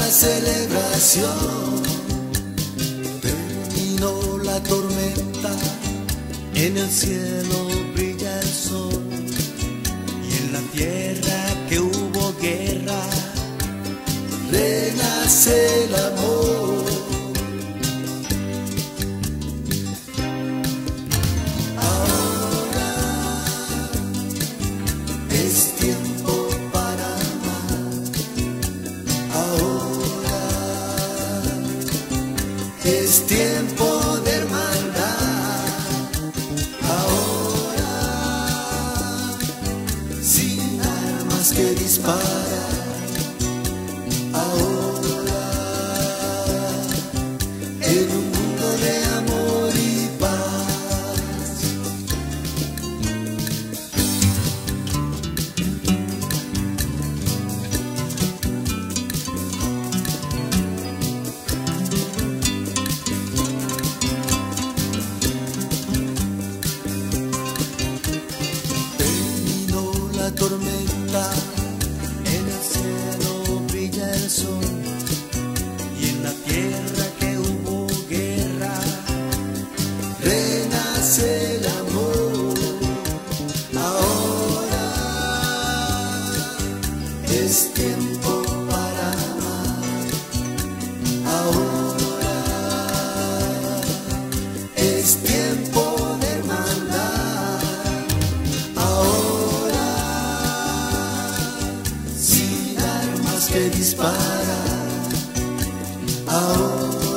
celebración. Terminó la tormenta, en el cielo brilla el sol, y en la tierra que hubo guerra, renace el amor. Ahora es tiempo para amar. Ahora es tiempo de hermandad. Ahora sin armas que disparar. Ahora en un mundo de amor y paz. Terminó la tormenta, en el cielo brilla el sol, y en la tierra que hubo guerra, renace el amor. Ahora es tiempo para amar. Ahora es tiempo de hermandad. Ahora sin armas que disparar. Ahora